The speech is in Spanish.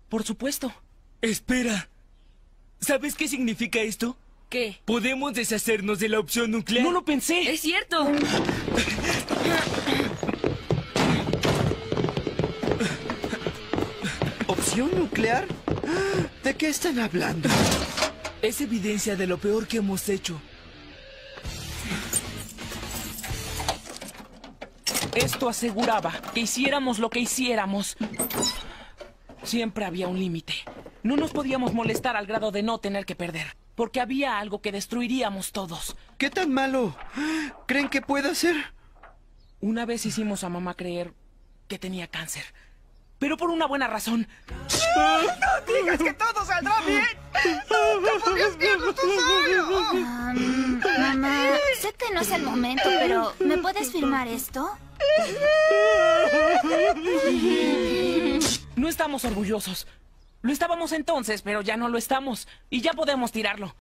Por supuesto. Espera. ¿Sabes qué significa esto? ¿Qué? Podemos deshacernos de la opción nuclear. No lo pensé. ¡Es cierto! ¿Opción nuclear? ¿De qué están hablando? Es evidencia de lo peor que hemos hecho. Esto aseguraba que hiciéramos lo que hiciéramos. Siempre había un límite. No nos podíamos molestar al grado de no tener que perder, porque había algo que destruiríamos todos. ¿Qué tan malo creen que pueda ser? Una vez hicimos a mamá creer que tenía cáncer, pero por una buena razón. ¡No digas que todo saldrá bien! ¡No podrías verlo tú solo! Mamá, sé que no es el momento, pero ¿me puedes firmar esto? No estamos orgullosos. Lo estábamos entonces, pero ya no lo estamos. Y ya podemos tirarlo.